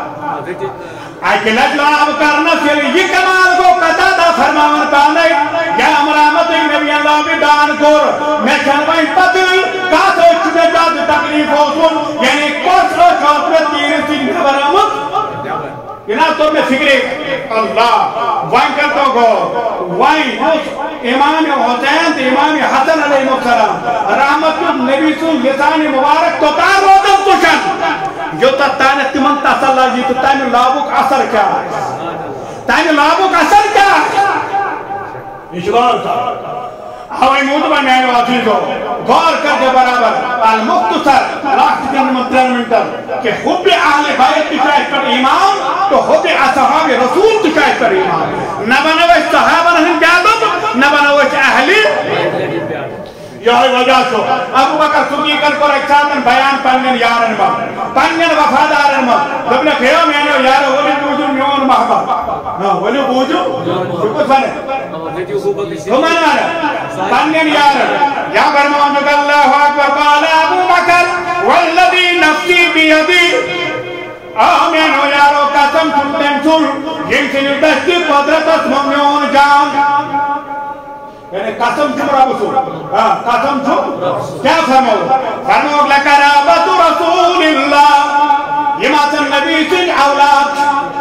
اکلت لعاب کرنا پھر یہ کمال کو قطادہ فرماون پانے یا رحمت نبیوں لعابی دان کور میں چنوائن پتل کاسو چھنے جاد تکلیف ہوسون یعنی کس رو چوپرت تیر سنگ برامت ینا تو میں فکرے اللہ وائن کرتا گو وائن اس امام حسین امام حسن علیہ السلام رحمت نبی سن لسان مبارک تو تار روزم تشن جو تتانے تمن تسلہ جی تو تانے لابوک اثر کیا ہے تانے لابوک اثر کیا ہے اشغال تھا ہوائی موتبہ میں آئے عزیز ہو غور کر دے برابر المختصر راکت جن مطلن منتر کہ حب اہل بیت تشاہد پر ایمان تو حب اصحاب رسول تشاہد پر ایمان نہ بنوش صحابہ نہن جادب نہ بنوش اہلی یہی وجہ سو ابو بکر صدیقن کو رکھتاً بیان پنگن یارن با پنگن وفادارن با دبنے کھیو میں نے یارو ولی بوجو میون محبا ولی بوجو شکر سنے ہمان آرہ پنگن یارن یا برمان جب اللہ اکبر قال ابو بکر والذی نفسی بیدی آمین ہو یارو قسم چھلتن چھل یم سے نردشتی قدرت اسم میون جان یعنی قسم چھو رب سو قسم چھو کیا فرمو فرمو لقرابت رسول اللہ یہ ماتن نبی سن اولاد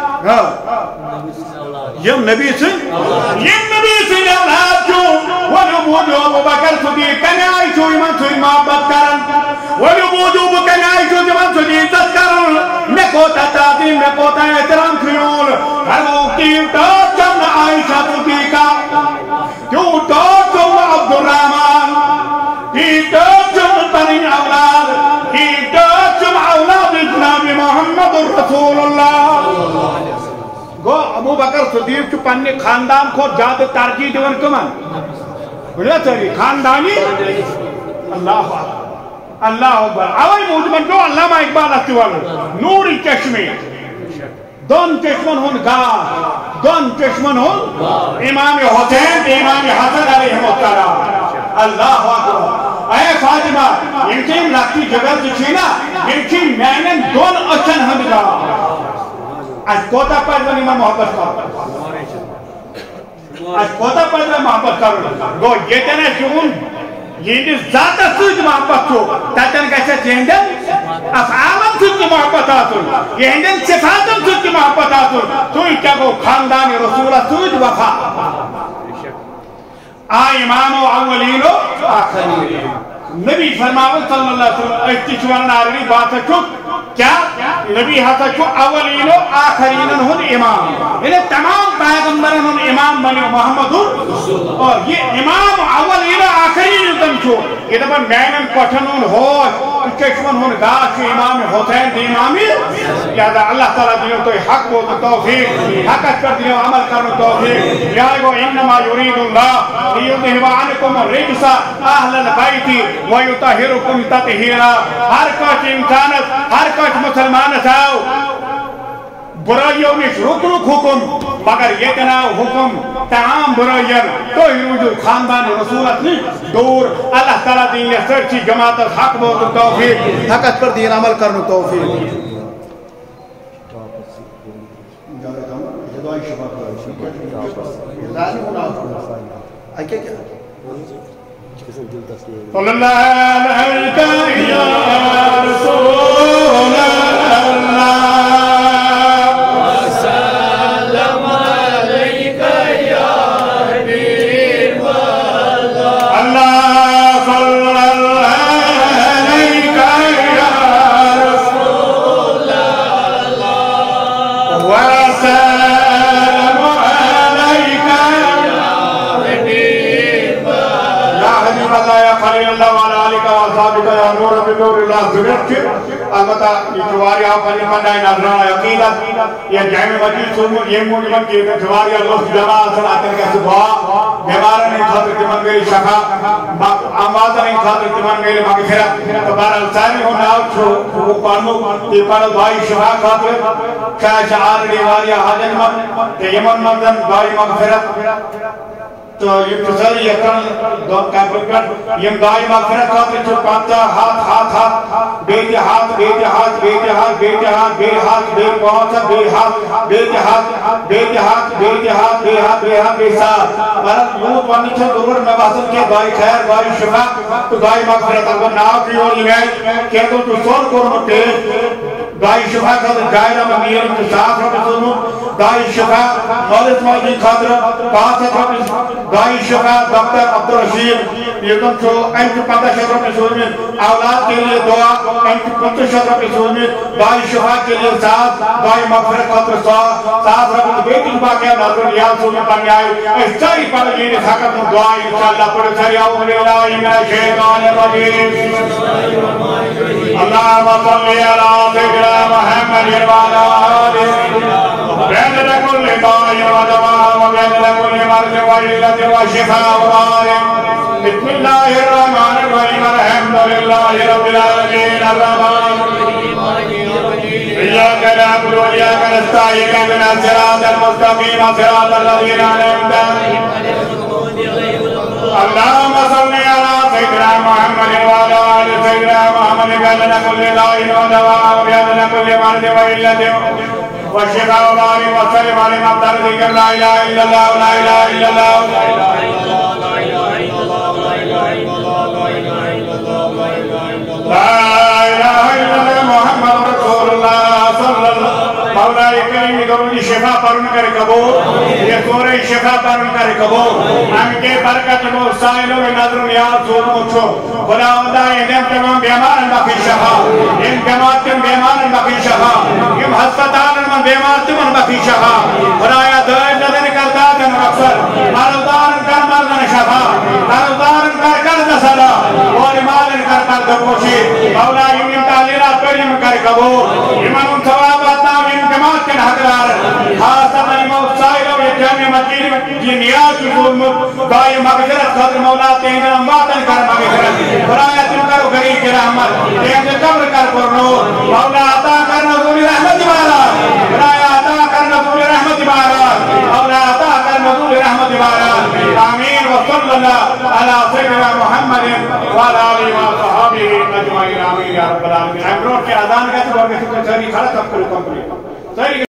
یہ نبی سن یہ نبی سن اولاد چھو ونبوجو ابو بکر صدیق کنائی چھو ایمان سوئی محبت کرن ونبوجو ابو کنائی چھو ایمان سوئی عزت کرن میں کوتا تعظیم میں کوتا احترام کھیون فرمو کیوں ٹاچن عائشہ صدیقہ کیوں ٹاچن عبد الرحمن کی ٹاچن تنی اولاد کی ٹاچن اولاد جناب محمد رسول اللہ گو ابو بکر صدیق چو پنی خاندان کو جاد ترجیح دیون کمان بڑھا چاہیے خاندانی اللہ اللہ اکبر آوائی موجبن جو علامہ اقبال اتوالو نوری چشمی دون چشمن ہون گاہ دون چشمن ہون امام حسین امام حسن علیہ السلام اللہ اکبر اے فاطمہ انکی لکتی جگہ دچھینا انکی مینن دون اچھن ہم گاہ آج کوتا پہلے میں محبت کرتا آج کوتا پہلے محبت کرتا گو یہ تینے چون یہ ذات سوچ محبت چھو تاتن کیسے جہندن افعالم سوچ محبت آتون یہ ہندن صفاتم سوچ محبت آتون تو ہی کیا گو خاندان رسول سوچ وفا آ امام و اولین و آخرین نبی فرماون صلی اللہ علیہ وسلم اتشوان نارنی بات چھو کیا نبی حتا چھو اولین و آخرین ہن امام یعنی تمام پیغمبرن ہن امام بنی محمد اور یہ امام اولین و آخرین تم چھو یہ دبا مینن پٹھنون ہوش چشمن ہن گاش امام حسین دی امامی لہذا اللہ تعالیٰ دیو تو حق و توفیق حق پر دیو عمل کرنو توفیق لہذا انما یرید اللہ لیذہب عنکم الرجس اہل البیت ویطہرکم تطہیرا ہر کوچ انسانت ہر کوچ مسلمان ساو برائیوں نش رک رک حکم مگر یہ کنا حکم تمام برائیوں تو روجو خاندان رسولت نہیں دور اللہ تعالیٰ دین سرچی جماعت حق بول توفیق حقت پر دین عمل کرنے توفیق صلی اللہ علیہ یا رسول اللہ البتہ یہ جواری آپ علی مندائی نظران عقیدت یہ جائم مجید سنمون یہ موجبن کی جواری اللہ جماع صلاتن کا دعا بیمارن ان خاطر تمن میری شفا امواتن ان خاطر تمن میری مغفرت تبار الثانی ہونا چھو پانو یہ پانو دعائی شفا خاطر کیا شعار دیواری حاجن من یمن مندن دعائی مغفرت تو یہ تسلی یکن دون کابل کر یہ دعائی مغفرت خاطر چھو پانتا ہاتھ ہاتھ ہاتھ بیٹی ہاتھ بیٹی ہاتھ بیٹی ہاتھ بیٹی ہاتھ بے ہاتھ بے پہنچا بے ہاتھ بیٹی ہاتھ بیٹی ہاتھ بیٹی ہاتھ بے ہاتھ بے ہاتھ بے ساتھ مرد یوں پانی چھو دور میں باسن کے دعائی خیر دعائی شفا تو دعائی مغفرت اگر ناو کی اور یہ کہ تو تو سور کرمتے دعائی شفا خاطر جائرہ ممیر انتصاف رب سنو دعائی شفا مولد موجی خاطر باسط رب دعائی شفا دکتر عبدالرشید یہ تم چھو انچو پندہ شد رب سنو اولاد کے لئے دعا انچو پندہ شد رب سنو دعائی شفا کے لئے ساتھ دعائی مغفرت خاطر ساتھ رب بیٹی باقیہ نظر ریاض سنو پڑھنے آئے اس چاری پر یہ حقت دعائی انشاءاللہ پڑھ سری اعوذ باللہ من الشیطان الرجیم اللہم صلی علی سیدنا محمد وعلی آلہ بین لکل دائی و دواء و بین لکل مرض و علت و شفاء و بارک بسم اللہ الرحمن الرحیم الحمدللہ رب العالمین الرحمن إياك نعبد وإياك نستعين اهدنا الصراط المستقيم صراط الذين أنعمت عليهم اللهم صل على سيدنا محمد وعلى آل سيدنا محمد بأن كل داء ودواء وبأن كل مرض وعلة وشفاء وبارك وسلم على من ذكر لا إله إلا الله لا إله إلا الله لا إله إلا الله لا إله إلا الله لا إله إلا الله لا إله إلا الله لا إله إلا الله محمد رسول الله صلى الله مولا کریم درود شفا پرن کر قبول یہ سورہ شفا پرن کر قبول ہم کے برکت و سائلوں میں نظر نیاز سور مچھو خدا وندہ انہم تمام بیمارن بخی شفا ان جماعت تم بیمارن بخی شفا یم ہسپتالن من بیمار تمن بخی شفا خدایا دائر نظر کرتا دن مقصد مالدارن کر مردن شفا مالدارن کر کرد صدا اور مالن کر کرد پوشی مولا یم تعلیرات کریم کر قبول امام ثوابات نام یم جماعت کے حقدار خاصا امام سائلوں یہ جامع مدین یہ نیاز کی ظلمت دائی مغفرت خاطر مولا تین امواتن کر مغفرت خدایا تم کرو غریب کی رحمت تین قبر کر پر نور مولا عطا کر نزول رحمت بارات خدایا عطا کر نزول رحمت بارات مولا عطا کر نزول رحمت بارات آمین وصل اللہ علی سیدنا محمد وعلى آلہ وصحابہ اجمعین آمین یا رب العالمین امروز کے اذان کا تو ساری کھڑا تب کرو کمپلیٹ